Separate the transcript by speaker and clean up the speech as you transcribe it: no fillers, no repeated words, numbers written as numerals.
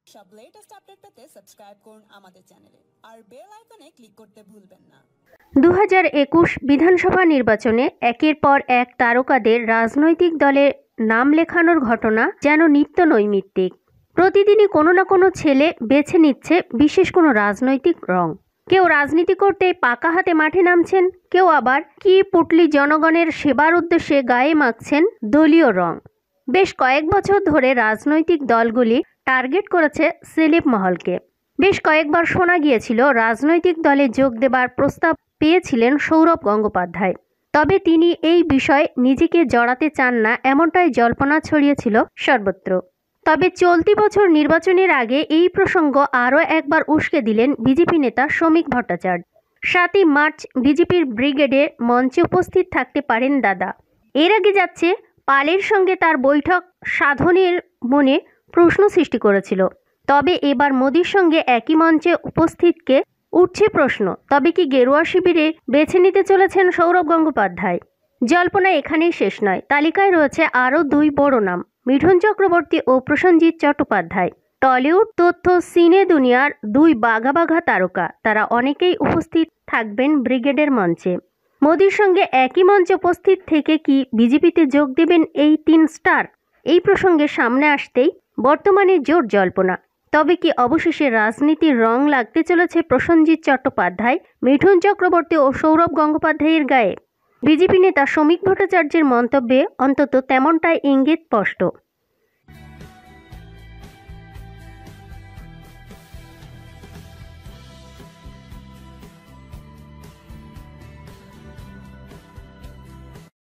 Speaker 1: সব latest update পেতে subscribe করুন আমাদের চ্যানেলে আর বেল আইকনে ক্লিক করতে ভুলবেন না।
Speaker 2: 2021 বিধানসভা নির্বাচনে একের পর এক তারকাদের রাজনৈতিক দলে নাম লেখানোর ঘটনা যেন নিত্য নৈমিত্তিক। প্রতিদিনই কোনো না কোনো ছেলে বেছে নিচ্ছে বিশেষ কোনো রাজনৈতিক রং। কেউ রাজনীতি করতে পাকা হাতে মাঠে নামছেন, কেউ আবার কি পুটলি জনগণের সেবার উদ্দেশ্যে গায়ে মাখছেন দলীয় রং। বেশ কয়েক বছর ধরে রাজনৈতিক দলগুলি টার্গেট করেছে সেলেব মহলকে। বেশ কয়েকবার শোনা গিয়েছিল রাজনৈতিক দলে যোগ দেবার প্রস্তাব পেয়েছিলেন সৌরভ গঙ্গোপাধ্যায়, তবে তিনি এই বিষয়ে নিজেকে জড়াতে চান না এমনটাই জল্পনা ছড়িয়েছিল সর্বত্র। তবে চলতি বছর নির্বাচনের আগে এই প্রসঙ্গ আরও একবার উস্কে দিলেন বিজেপি নেতা শ্রমিক ভট্টাচার্য। 7ই মার্চ বিজেপির ব্রিগেডে মঞ্চে উপস্থিত থাকতে পারেন দাদা। এর আগে যাচ্ছে পালের সঙ্গে তার বৈঠক সাধনের মনে প্রশ্ন সৃষ্টি করেছিল। তবে এবার মোদির সঙ্গে একই মঞ্চে উপস্থিতকে উঠছে প্রশ্ন, তবে কি গেরুয়া শিবিরে বেছে নিতে চলেছেন সৌরভ গঙ্গোপাধ্যায়? জল্পনা এখানেই শেষ নয়, তালিকায় রয়েছে আরও দুই বড় নাম, মিঠুন চক্রবর্তী ও প্রসেনজিৎ চট্টোপাধ্যায়। টলিউড তথ্য সিনে দুনিয়ার দুই বাঘা বাঘা তারকা, তারা অনেকেই উপস্থিত থাকবেন ব্রিগেডের মঞ্চে। মোদির সঙ্গে একই মঞ্চে উপস্থিত থেকে কি বিজেপিতে যোগ দেবেন এই তিন স্টার? এই প্রসঙ্গে সামনে আসতেই বর্তমানে জোর জল্পনা। তবে কি অবশেষে রাজনীতির রং লাগতে চলেছে প্রসেনজিৎ চট্টোপাধ্যায়, মিঠুন চক্রবর্তী ও সৌরভ গঙ্গোপাধ্যায়ের গায়ে? বিজেপি নেতা শ্রমিক ভট্টাচার্যের মন্তব্যে অন্তত তেমনটাই ইঙ্গিত স্পষ্ট।